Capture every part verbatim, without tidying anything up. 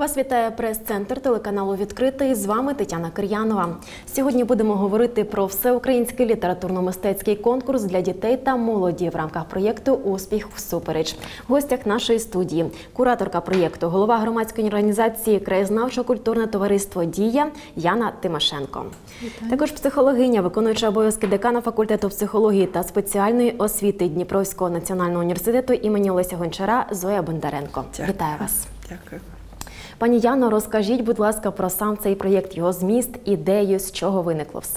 Вас вітає прес-центр телеканалу «Відкритий». З вами Тетяна Кир'янова. Сьогодні будемо говорити про всеукраїнський літературно-мистецький конкурс для дітей та молоді в рамках проєкту «Успіх всупереч». В гостях нашої студії кураторка проєкту, голова громадської організації «Краєзнавчо-культурне товариство Дія» Яна Тимошенко. Вітаю. Також психологиня, виконуюча обов'язки декана факультету психології та спеціальної освіти Дніпровського національного університету імені Леся Гончара Зоя Бондаренко. Дякую. Вітаю вас. Дякую. Пані Яно, розкажіть, будь ласка, про сам цей проєкт, його зміст, ідею, з чого виникло все.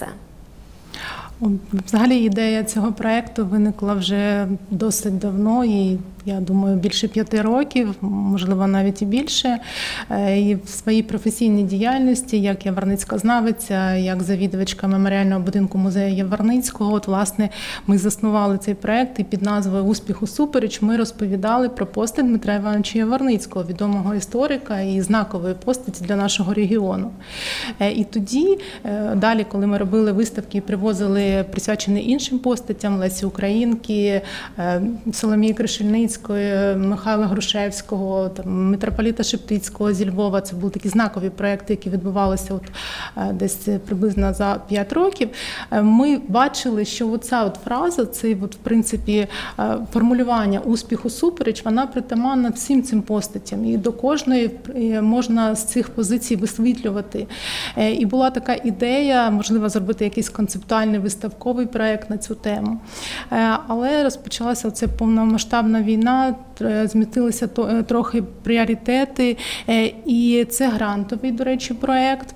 Взагалі ідея цього проєкту виникла вже досить давно, і я думаю, більше п'яти років, можливо, навіть і більше. І в своїй професійній діяльності, як яворницькознавиця, як завідувачка меморіального будинку музею Яворницького, от, власне, ми заснували цей проєкт, і під назвою «Успіх всупереч» ми розповідали про постать Дмитра Івановича Яворницького, відомого історика і знакової постаті для нашого регіону. І тоді, далі, коли ми робили виставки і привозили присвячені іншим постатям, Лесі Українки, Соломії Кришельницької, Михайла Грушевського, там, митрополита Шептицького зі Львова. Це були такі знакові проекти, які відбувалися от, десь приблизно за п'ять років. Ми бачили, що оця от фраза, це от, в принципі, формулювання «успіху всупереч», вона притаманна всім цим постатям. І до кожної можна з цих позицій висвітлювати. І була така ідея, можливо, зробити якийсь концептуальний виставковий проєкт на цю тему. Але розпочалася оця повномасштабна війна, змістилися трохи пріоритети, і це грантовий, до речі, проєкт.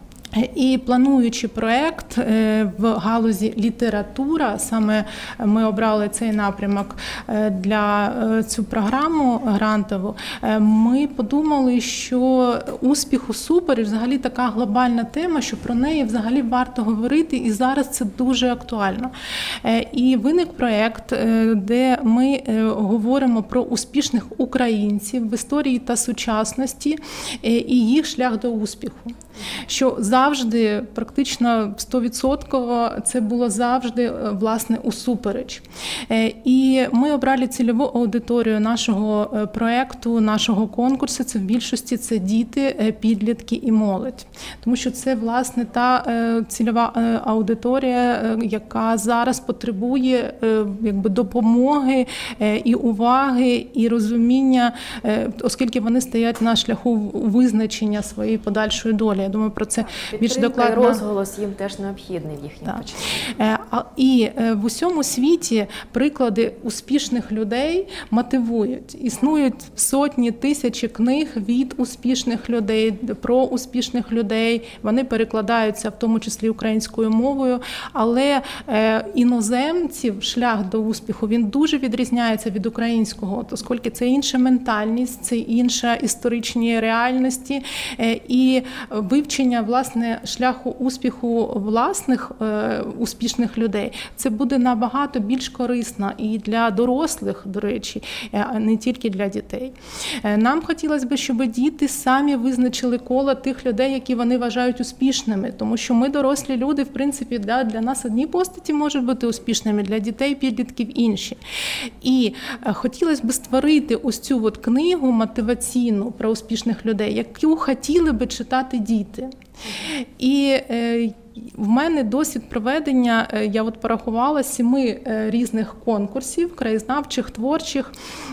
І плануючи проєкт в галузі література, саме ми обрали цей напрямок для цю програму грантову, ми подумали, що успіх всупереч взагалі така глобальна тема, що про неї взагалі варто говорити, і зараз це дуже актуально. І виник проєкт, де ми говоримо про успішних українців в історії та сучасності і їх шлях до успіху. Що завжди, практично сто відсотків, це було завжди, власне, усупереч. І ми обрали цільову аудиторію нашого проєкту, нашого конкурсу. Це в більшості це діти, підлітки і молодь. Тому що це, власне, та цільова аудиторія, яка зараз потребує якби, допомоги і уваги, і розуміння, оскільки вони стоять на шляху визначення своєї подальшої долі. Я думаю, про це більш докладно. Розголос їм теж необхідний в їхньому початку. І в усьому світі приклади успішних людей мотивують. Існують сотні, тисячі книг від успішних людей, про успішних людей. Вони перекладаються в тому числі українською мовою, але іноземців шлях до успіху, він дуже відрізняється від українського, оскільки це інша ментальність, це інша історичні реальності, і вивчення, власне, шляху успіху власних е, успішних людей, це буде набагато більш корисно і для дорослих, до речі, а не тільки для дітей. Нам хотілося б, щоб діти самі визначили коло тих людей, які вони вважають успішними, тому що ми, дорослі люди, в принципі, для, для нас одні постаті можуть бути успішними, для дітей, підлітків інші. І хотілося б створити ось цю от книгу мотиваційну про успішних людей, яку хотіли би читати діти. І е, в мене досвід проведення, я от порахувала, сіми різних конкурсів, краєзнавчих, творчих.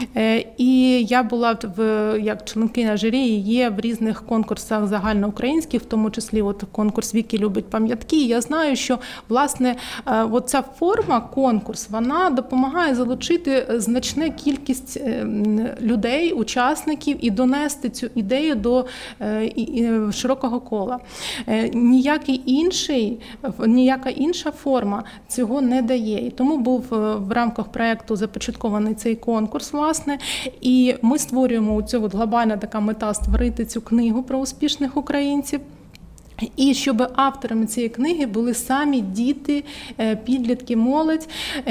І я була в, як членкиня журі, є в різних конкурсах загальноукраїнських, в тому числі от конкурс «Віки любить пам'ятки». І я знаю, що, власне, от ця форма, конкурс, вона допомагає залучити значну кількість людей, учасників і донести цю ідею до широкого кола. Ніякий інший Ніяка інша форма цього не дає. І тому був в рамках проєкту започаткований цей конкурс, власне, і ми створюємо цю от глобальна така мета створити цю книгу про успішних українців. І щоб авторами цієї книги були самі діти, підлітки, молодь.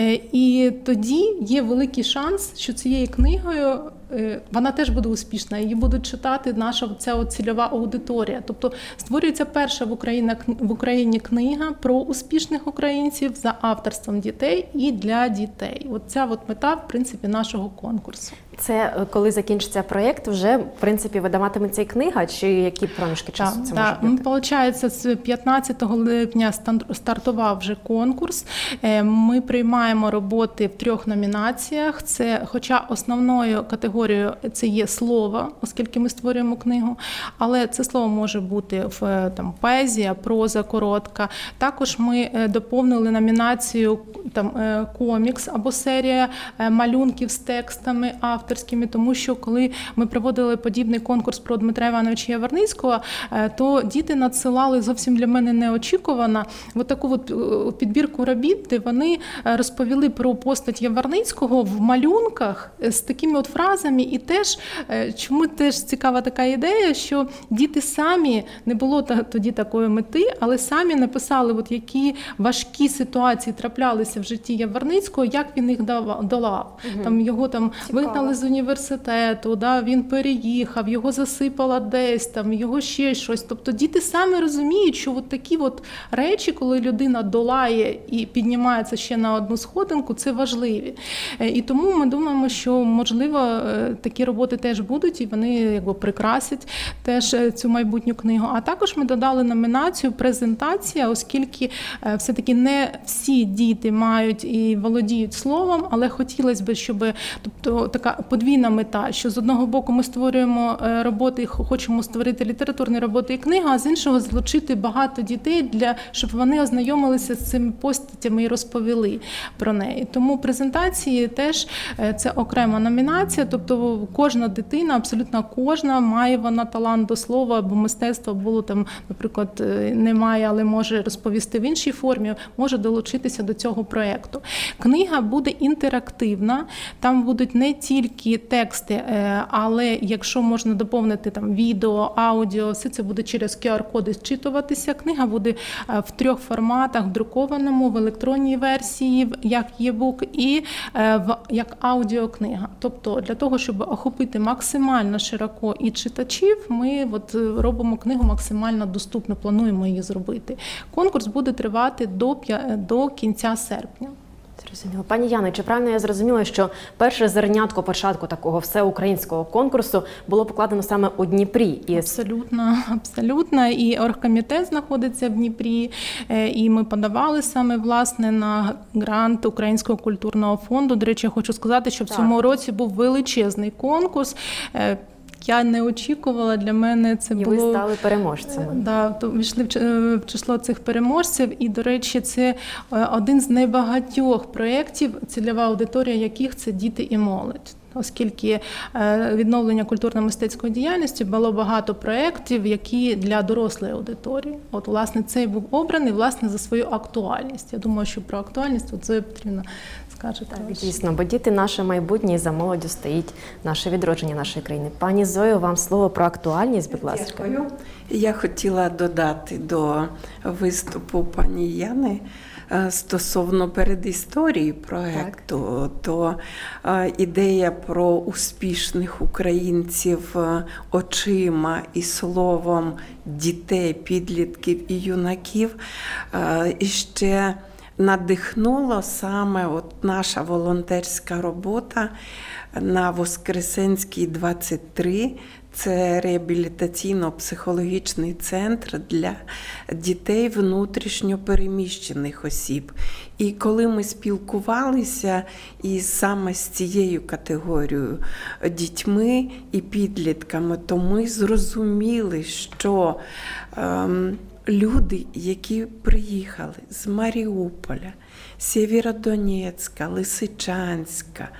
І тоді є великий шанс, що цією книгою вона теж буде успішна, її будуть читати наша ця цільова аудиторія. Тобто створюється перша в Україні, в Україні книга про успішних українців за авторством дітей і для дітей. От ця от мета, в принципі, нашого конкурсу. Це коли закінчиться проєкт, вже, в принципі, видаватиметься і книга, чи які проміжки часу так, це так. може бути? Получається, з п'ятнадцятого липня стартував вже конкурс. Ми приймаємо роботи в трьох номінаціях. Це, хоча основною категорією це є слово, оскільки ми створюємо книгу, але це слово може бути в там, поезія, проза коротка. Також ми доповнили номінацію там, комікс або серія малюнків з текстами авторськими, тому що коли ми проводили подібний конкурс про Дмитра Івановича Яворницького, то діти надсилали зовсім для мене неочікувано от таку от підбірку робіт, де вони розповіли про постать Яворницького в малюнках з такими от фразами. І теж, чому теж цікава така ідея, що діти самі, не було тоді такої мети, але самі написали, от які важкі ситуації траплялися в житті Яворницького, як він їх долав. Угу. Там його там вигнали з університету, да, він переїхав, його засипало десь, там, його ще щось. Тобто діти самі розуміють, що от такі от речі, коли людина долає і піднімається ще на одну сходинку, це важливі. І тому ми думаємо, що, можливо, такі роботи теж будуть, і вони якби прикрасять теж цю майбутню книгу. А також ми додали номінацію «Презентація», оскільки все-таки не всі діти мають і володіють словом, але хотілося б, щоб, тобто така подвійна мета, що з одного боку ми створюємо роботи, хочемо створити літературні роботи і книги, а з іншого залучити багато дітей, для, щоб вони ознайомилися з цими постатями і розповіли про неї. Тому презентації теж це окрема номінація, тобто кожна дитина, абсолютно кожна, має вона талант до слова або мистецтва, було там, наприклад, немає, але може розповісти в іншій формі, може долучитися до цього проєкту. Книга буде інтерактивна, там будуть не тільки тексти, але якщо можна доповнити там відео, аудіо, все це буде через ку ар-коди зчитуватися. Книга буде в трьох форматах: в друкованому, в електронній версії, як є-бук, і в, як аудіокнига. Тобто для того, щоб охопити максимально широко і читачів, ми от робимо книгу максимально доступно, плануємо її зробити. Конкурс буде тривати до, до кінця серпня. Зрозуміло. Пані Яно, чи правильно я зрозуміла, що перше зернятко початку такого всеукраїнського конкурсу було покладено саме у Дніпрі? І... Абсолютно, абсолютно. І оргкомітет знаходиться в Дніпрі, і ми подавали саме, власне, на грант Українського культурного фонду. До речі, я хочу сказати, що в цьому так. році був величезний конкурс. Я не очікувала, для мене це і було... І ви стали переможцями. Да, то війшли в число цих переможців, і, до речі, це один з найбагатьох проєктів, цільова аудиторія яких це діти і молодь. Оскільки відновлення культурно-мистецької діяльності було багато проєктів, які для дорослої аудиторії. От, власне, цей був обраний, власне, за свою актуальність. Я думаю, що про актуальність це потрібно сказати. Так, дійсно, бо діти – наше майбутнє, і за молоддю стоїть наше відродження нашої країни. Пані Зою, вам слово про актуальність, будь ласка. Дякую. Я хотіла додати до виступу пані Яни стосовно передісторії проєкту, так. то е, ідея про успішних українців очима і словом дітей, підлітків і юнаків е, ще надихнула саме от наша волонтерська робота на Воскресенській, двадцять три. Це реабілітаційно-психологічний центр для дітей внутрішньо переміщених осіб. І коли ми спілкувалися із саме з цією категорією дітьми і підлітками, то ми зрозуміли, що ем, люди, які приїхали з Маріуполя, Сєвєродонецька, Лисичанська,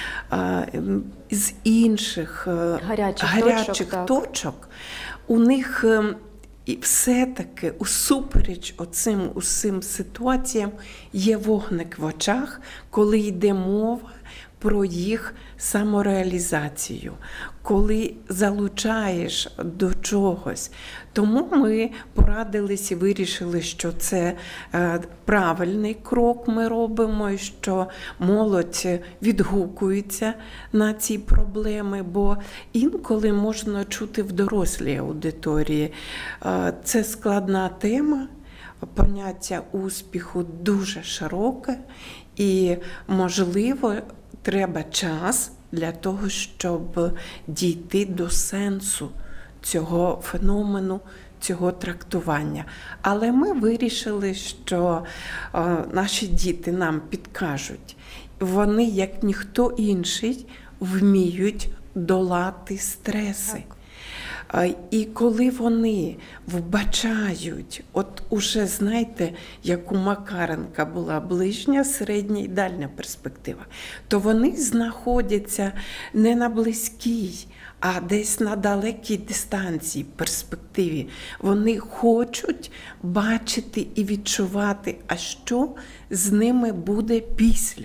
з інших гарячих, гарячих точок, точок, у них і все-таки усупереч оцим усім ситуаціям є вогник в очах, коли йде мова про їх самореалізацію, коли залучаєш до чогось. Тому ми порадились і вирішили, що це е, правильний крок ми робимо, і що молодь відгукується на ці проблеми, бо інколи можна чути в дорослій аудиторії. Е, це складна тема, поняття успіху дуже широке і, можливо, треба час для того, щоб дійти до сенсу цього феномену, цього трактування. Але ми вирішили, що е, наші діти нам підкажуть. Вони, як ніхто інший, вміють долати стреси. Так. І коли вони вбачають, от уже, знаєте, як у Макаренка була ближня, середня і дальня перспектива, то вони знаходяться не на близькій, а десь на далекій дистанції, перспективі. Вони хочуть бачити і відчувати, а що з ними буде після.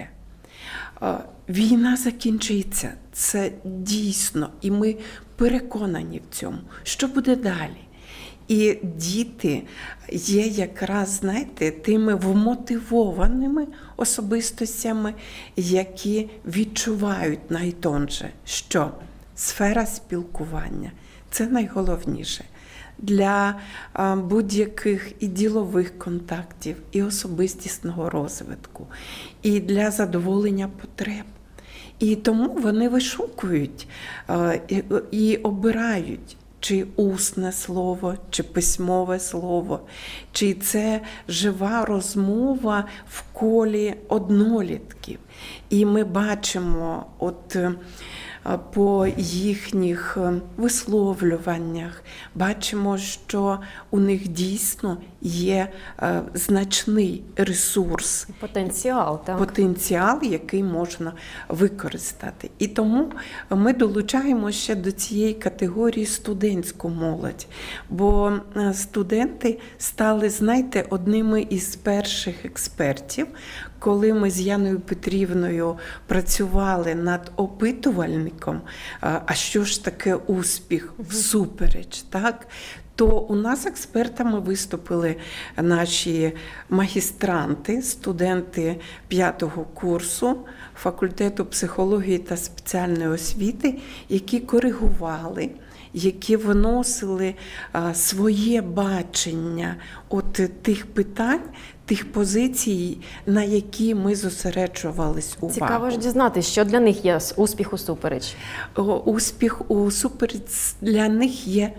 Війна закінчиться, це дійсно, і ми переконані в цьому. Що буде далі? І діти є якраз, знаєте, тими вмотивованими особистостями, які відчувають найтонше, що сфера спілкування – це найголовніше для будь-яких і ділових контактів, і особистісного розвитку, і для задоволення потреб. І тому вони вишукують і обирають, чи усне слово, чи письмове слово, чи це жива розмова в колі однолітків. І ми бачимо от по їхніх висловлюваннях, бачимо, що у них дійсно є значний ресурс. Потенціал, так. Потенціал, який можна використати. І тому ми долучаємо ще до цієї категорії студентську молодь. Бо студенти стали, знаєте, одними із перших експертів, коли ми з Яною Петрівною працювали над опитувальником, а що ж таке успіх всупереч, так? То у нас експертами виступили наші магістранти, студенти п'ятого курсу факультету психології та спеціальної освіти, які коригували, які виносили а, своє бачення от тих питань, тих позицій, на які ми зосереджувались увагу. Цікаво ж дізнатися, що для них є успіх усупереч. Успіх усупереч для них є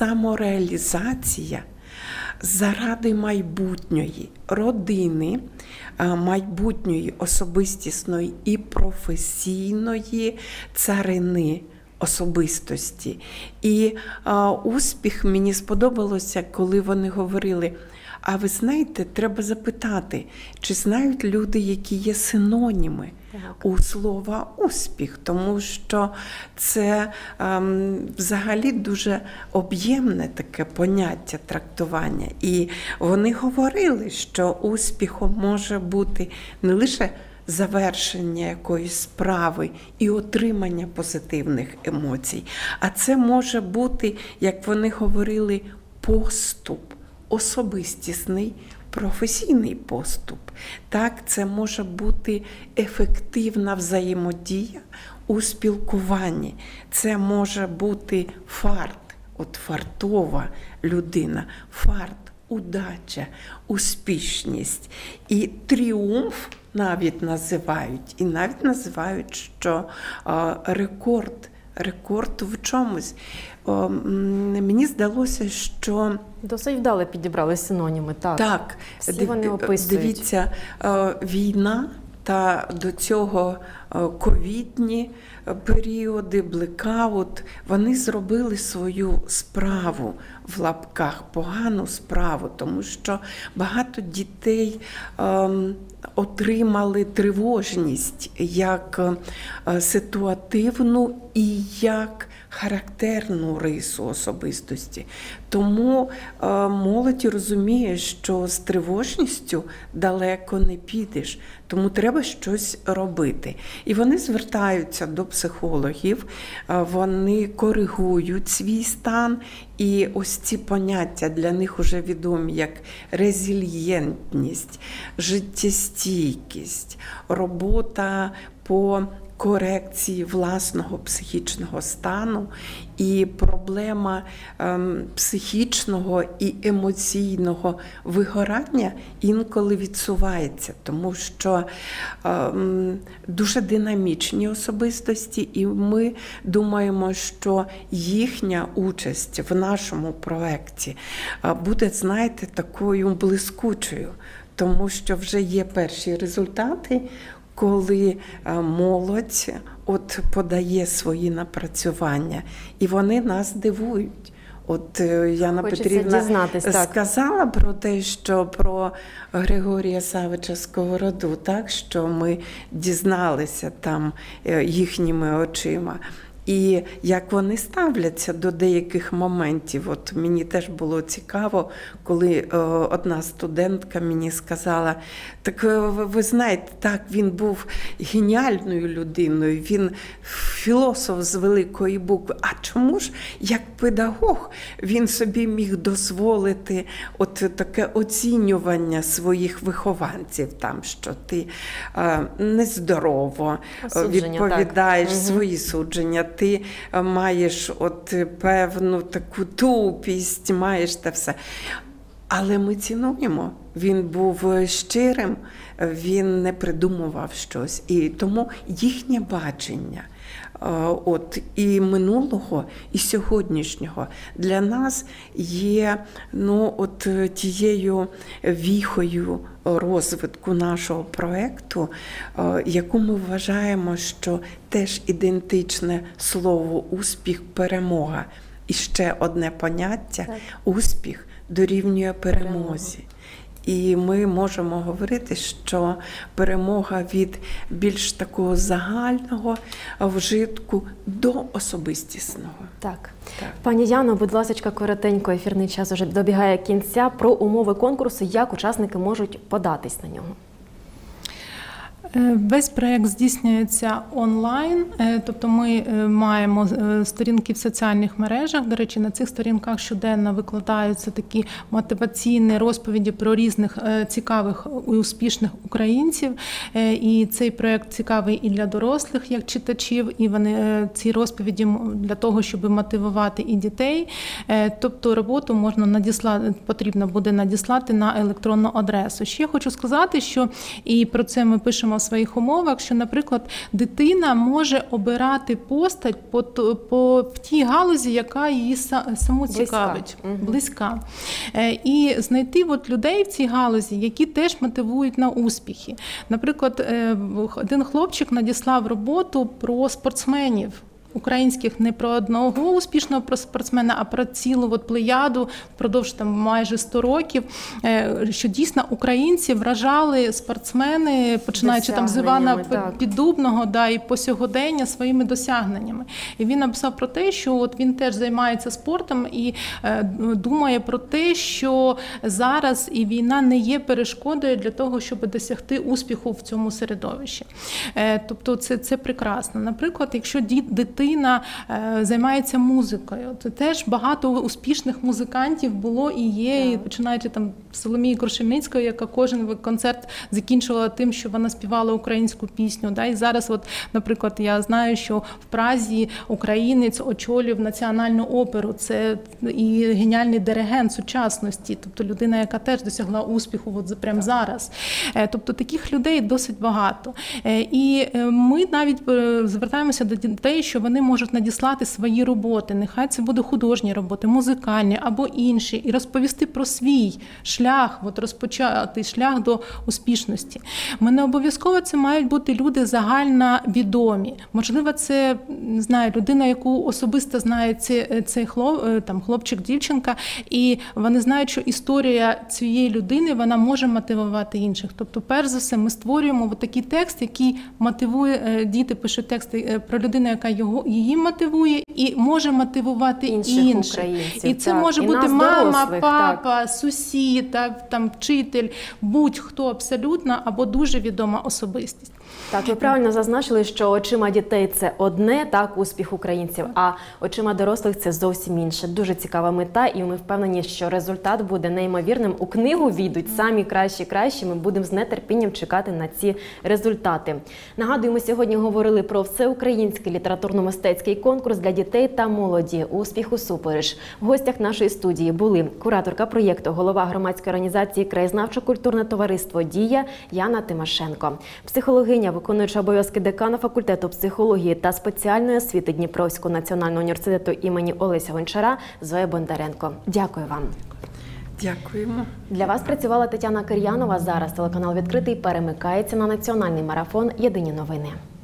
самореалізація заради майбутньої родини, майбутньої особистісної і професійної царини особистості. І а, успіх мені сподобалося, коли вони говорили, а ви знаєте, треба запитати, чи знають люди, які є синоніми так. у слова успіх, тому що це ем, взагалі дуже об'ємне таке поняття трактування. І вони говорили, що успіхом може бути не лише завершення якоїсь справи і отримання позитивних емоцій, а це може бути, як вони говорили, поступ, особистісний, професійний поступ. Так, це може бути ефективна взаємодія у спілкуванні. Це може бути фарт, от фартова людина, фарт, удача, успішність. І тріумф навіть називають, і навіть називають, що а, рекорд, рекорд в чомусь. О, мені здалося, що... Досить вдало підібрали синоніми, так. Так. Всі вони описують. Дивіться, війна та до цього ковідні періоди, блекаут, вони зробили свою справу в лапках, погану справу, тому що багато дітей ем, отримали тривожність як ситуативну і як характерну рису особистості. Тому молодь розуміє, що з тривожністю далеко не підеш, тому треба щось робити. І вони звертаються до психологів, вони коригують свій стан, і ось ці поняття для них вже відомі як резильєнтність, життєстійкість, робота по корекції власного психічного стану і проблема ем, психічного і емоційного вигорання інколи відсувається, тому що ем, дуже динамічні особистості, і ми думаємо, що їхня участь в нашому проєкті буде, знаєте, такою блискучою, тому що вже є перші результати, коли молодь от подає свої напрацювання, і вони нас дивують. От Яна Хочеться Петрівна дізнатись, сказала так. про те, що про Григорія Савича Сковороду, так, що ми дізналися там їхніми очима. І як вони ставляться до деяких моментів. От мені теж було цікаво, коли е, одна студентка мені сказала, так ви знаєте, так, він був геніальною людиною, він філософ з великої букви. А чому ж, як педагог, він собі міг дозволити от таке оцінювання своїх вихованців, там, що ти е, нездорово Осудження, відповідаєш так. свої судження, ти маєш от певну таку тупість, маєш те все. Але ми цінуємо. Він був щирим, він не придумував щось. І тому їхнє бачення от, і минулого, і сьогоднішнього для нас є ну, от, тією віхою розвитку нашого проєкту, яку ми вважаємо, що теж ідентичне слово «успіх» – перемога. І ще одне поняття так. – успіх дорівнює перемозі. І ми можемо говорити, що перемога від більш такого загального вжитку до особистісного. Так. Так. Пані Яно, будь ласка, коротенько, ефірний час уже добігає кінця. Про умови конкурсу, як учасники можуть податись на нього. Весь проєкт здійснюється онлайн, тобто ми маємо сторінки в соціальних мережах. До речі, на цих сторінках щоденно викладаються такі мотиваційні розповіді про різних цікавих і успішних українців. І цей проєкт цікавий і для дорослих, як читачів, і вони ці розповіді для того, щоб мотивувати і дітей. Тобто роботу можна надіслати, потрібно буде надіслати на електронну адресу. Ще я хочу сказати, що і про це ми пишемо в своїх умовах, що, наприклад, дитина може обирати постать по, по в тій галузі, яка її саму цікавить, близька. близька. І знайти от людей в цій галузі, які теж мотивують на успіхи. Наприклад, один хлопчик надіслав роботу про спортсменів українських, не про одного успішного спортсмена, а про цілу от плеяду впродовж там майже сто років, що дійсно українці вражали спортсмени, починаючи там з Івана так. Піддубного, да, і по сьогодення своїми досягненнями. І він написав про те, що от він теж займається спортом і е, думає про те, що зараз і війна не є перешкодою для того, щоб досягти успіху в цьому середовищі. Е, тобто це, це прекрасно. Наприклад, якщо дитина займається музикою. Це теж багато успішних музикантів було і є, yeah. і починаючи там з Соломії Крушельницької, яка кожен концерт закінчувала тим, що вона співала українську пісню. Да? І зараз, от, наприклад, я знаю, що в Празі українець очолював національну оперу. Це і геніальний диригент сучасності, тобто людина, яка теж досягла успіху от прямо зараз. Тобто таких людей досить багато. І ми навіть звертаємося до дітей, що вони вони можуть надіслати свої роботи, нехай це буде художні роботи, музикальні або інші, і розповісти про свій шлях, от розпочати шлях до успішності. Ми не обов'язково це мають бути люди загальновідомі. Можливо, це, не знаю, людина, яку особисто знає цей, цей хлоп, там, хлопчик, дівчинка, і вони знають, що історія цієї людини, вона може мотивувати інших. Тобто, перш за все, ми створюємо такий текст, який мотивує, діти пишуть тексти про людину, яка його, її мотивує і може мотивувати інших, інших. українців. І це так. може і бути нас, мама, дорослих, папа, так. сусід, так, там, вчитель, будь-хто абсолютно, або дуже відома особистість. Так, ви правильно зазначили, що очима дітей це одне, так, успіх українців, а очима дорослих це зовсім інше. Дуже цікава мета, і ми впевнені, що результат буде неймовірним. У книгу війдуть самі кращі-кращі, ми будемо з нетерпінням чекати на ці результати. Нагадую, ми сьогодні говорили про всеукраїнський літературно-мистецький конкурс для дітей та молоді «Успіх усупереч». В гостях нашої студії були кураторка проєкту, голова громадської організації «Краєзнавчо-культурне товариство Дія» Яна Тимошенко, психологиня, виконуюча обов'язки декана факультету психології та спеціальної освіти Дніпровського національного університету імені Олеся Гончара Зоя Бондаренко. Дякую вам. Дякуємо. Для вас працювала Тетяна Кир'янова. Зараз телеканал «Відкритий» перемикається на національний марафон «Єдині новини».